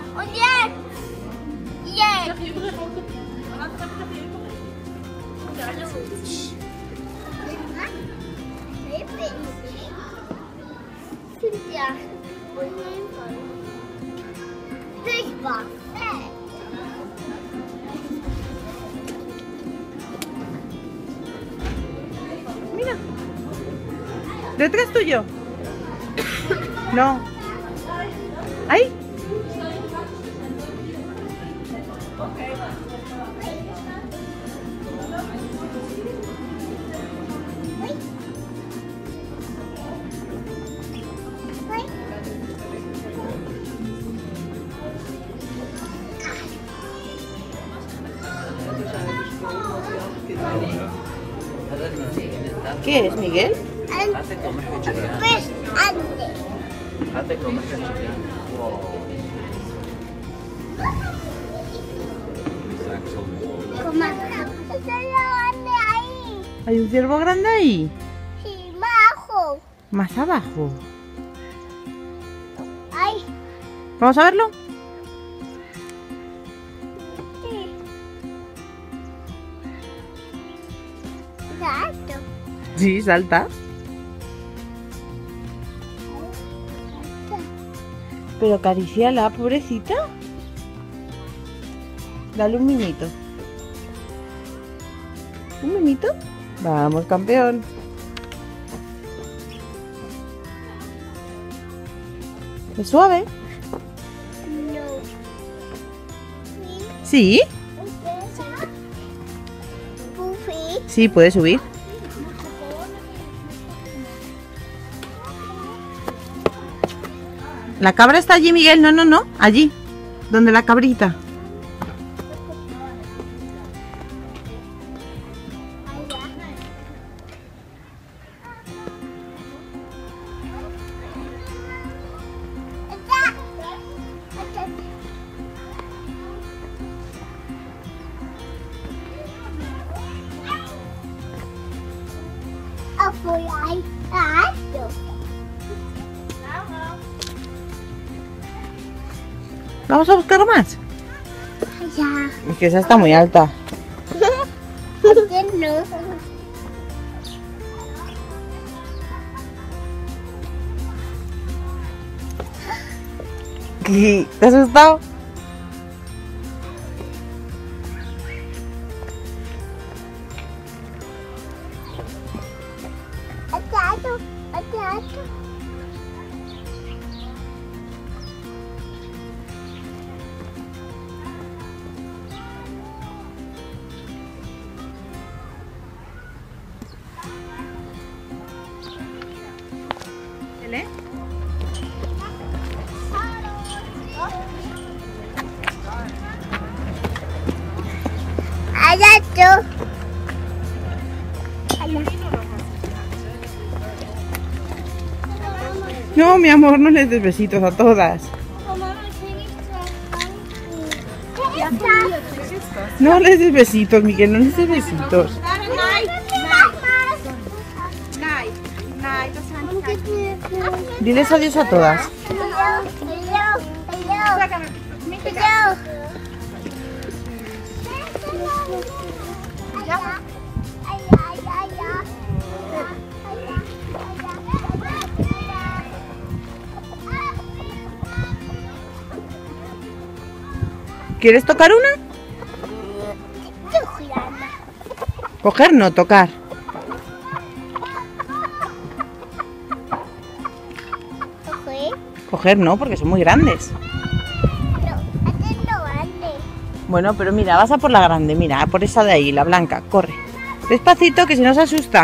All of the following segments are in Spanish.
Und jetzt. Jetzt. Ja. Ich war fett. Mira. Detrás tuyo. No. Ahí. ¿Qué es, Miguel? Pues antes. Como ahí. ¿Hay un ciervo grande ahí? Sí, bajo. Más abajo. Ay, ¿Vamos a verlo? sí. Gato. Sí, salta. Pero acariciala, pobrecita. Dale un mimito. ¿Un mimito? Vamos, campeón. ¿Es suave? No. Sí. Puffy. Sí, puede subir. La cabra está allí, Miguel. No, no, no. Allí. Donde la cabrita. ¿Vamos a buscar más? Ya. Es que esa está muy alta. Aquí no. ¿Te has asustado? Aquí. ¿Eh? Allá tú. No, mi amor, no les des besitos a todas. No les des besitos, Miguel, no les des besitos. Diles adiós a todas. ¿Quieres tocar una? Coger, no, tocar. Coger no, porque son muy grandes. Bueno, pero mira, vas a por la grande, mira, por esa de ahí, la blanca, corre. Despacito, que si no se asusta.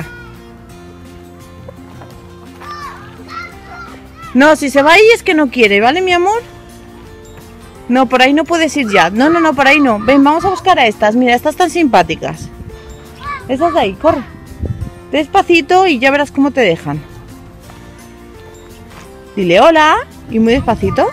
No, si se va ahí es que no quiere, ¿vale, mi amor? No, por ahí no puedes ir ya. No, no, no, por ahí no. Ven, vamos a buscar a estas. Mira, estas tan simpáticas. Estas de ahí, corre. Despacito y ya verás cómo te dejan. Dile hola y muy despacito.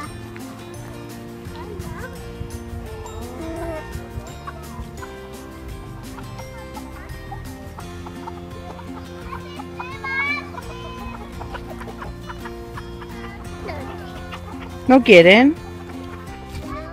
¿No quieren?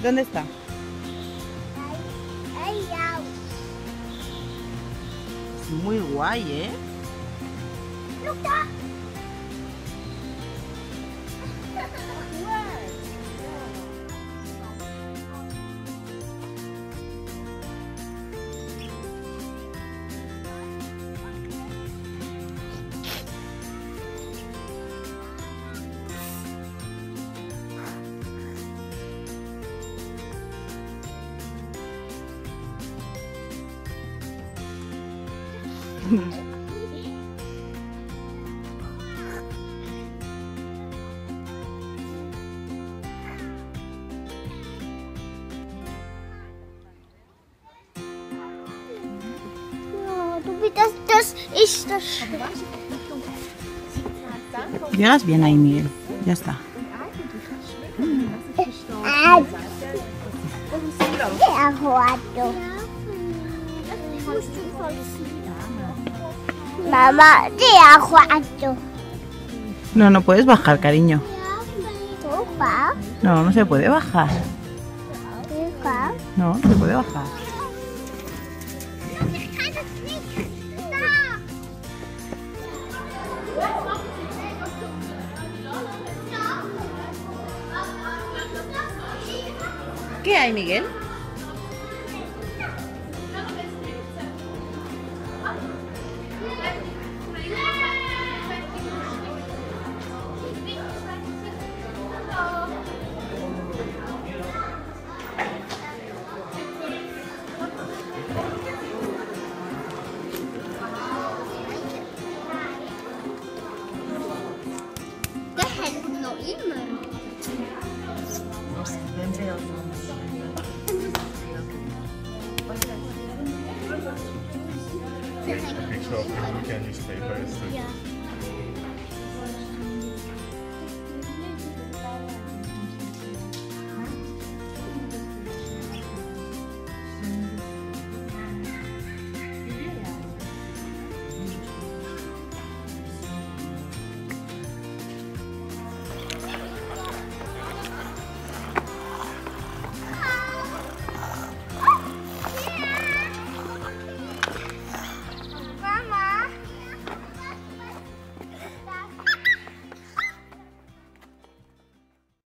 ¿Dónde está? Ay, au. Es muy guay, ¿eh? Ja, du bist das ist das. Llegas bien ahí, Miguel. Ya está. Der Horto. Mamá, der Horto. No, no puedes bajar, cariño. Super. No, no se puede bajar. Super. No, no se puede bajar. Ich kann das nicht. Da. ¿Qué hay, Miguel? Das hält noch immer. Picture of the weekend newspaper is the Ja.